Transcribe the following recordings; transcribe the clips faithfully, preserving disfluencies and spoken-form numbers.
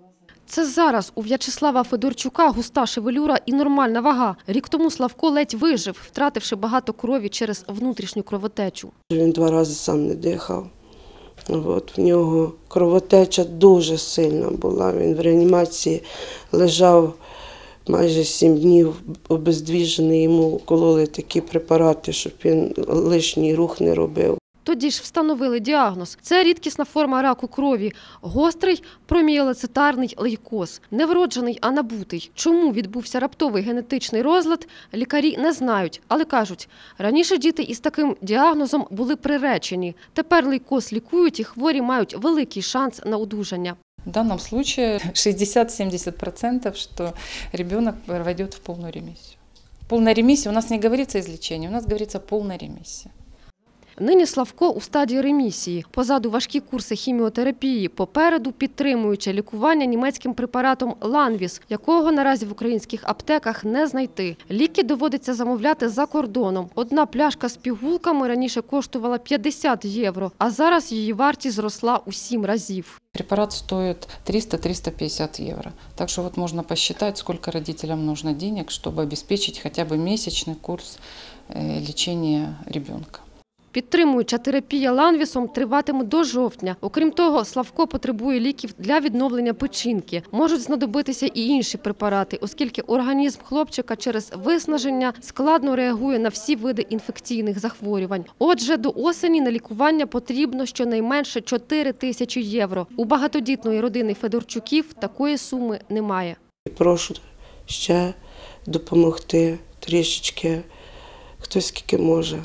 Це зараз у В'ячеслава Федорчука густа шевелюра і нормальна вага. Рік тому Славко ледь вижив, втративши багато крові через внутрішню кровотечу. Він два рази сам не дихав. От, в нього кровотеча дуже сильна була. Він в реанімації лежав майже сім днів обездвіжений. Йому кололи такі препарати, щоб він лишній рух не робив. Тоді ж встановили діагноз. Це рідкісна форма раку крові. Гострий промієлоцитарний лейкоз. Не вроджений, а набутий. Чому відбувся раптовий генетичний розлад, лікарі не знають. Але кажуть, раніше діти із таким діагнозом були приречені. Тепер лейкоз лікують і хворі мають великий шанс на одужання. В данном случае шестьдесят-семьдесят процентов, что ребенок войдет в полную ремиссию. Полная ремиссия, у нас не говорится излечение, у нас говорится полная ремиссия. Нині Славко у стадії ремісії. Позаду важкі курси хіміотерапії, попереду підтримуюче лікування німецьким препаратом Ланвіс, якого наразі в українських аптеках не знайти. Ліки доводиться замовляти за кордоном. Одна пляшка з пігулками раніше коштувала п'ятдесят євро, а зараз її вартість зросла у сім разів. Препарат стоит триста-триста пятьдесят евро. Так что вот можно посчитать, сколько родителям нужно денег, чтобы обеспечить хотя бы месячный курс лечения ребенка. Підтримуюча терапія Ланвісом триватиме до жовтня. Окрім того, Славко потребує ліків для відновлення печінки. Можуть знадобитися і інші препарати, оскільки організм хлопчика через виснаження складно реагує на всі види інфекційних захворювань. Отже, до осені на лікування потрібно щонайменше чотири тисячі євро. У багатодітної родини Федорчуків такої суми немає. Прошу ще допомогти трішечки, хто скільки може.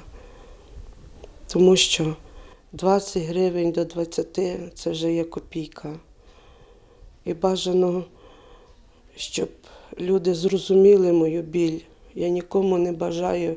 Тому що двадцять гривень до двадцяти – це вже є копійка. І бажано, щоб люди зрозуміли мою біль. Я нікому не бажаю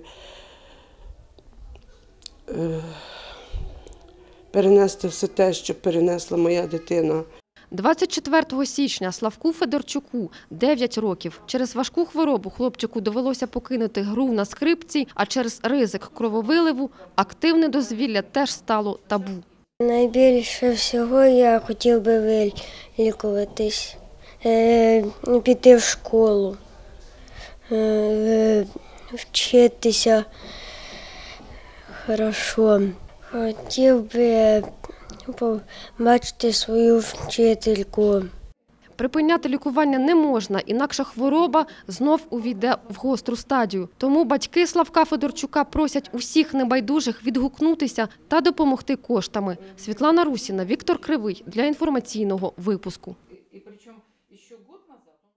е, перенести все те, що перенесла моя дитина. двадцять четвертого січня Славку Федорчуку дев'ять років. Через важку хворобу хлопчику довелося покинути гру на скрипці, а через ризик крововиливу активне дозвілля теж стало табу. Найбільше всього я хотів би вилікуватись, піти в школу, вчитися хорошо. Хотів би побачити свою вчительку. Припиняти лікування не можна, інакше хвороба знов увійде в гостру стадію. Тому батьки Славка Федорчука просять усіх небайдужих відгукнутися та допомогти коштами. Світлана Русіна, Віктор Кривий для інформаційного випуску.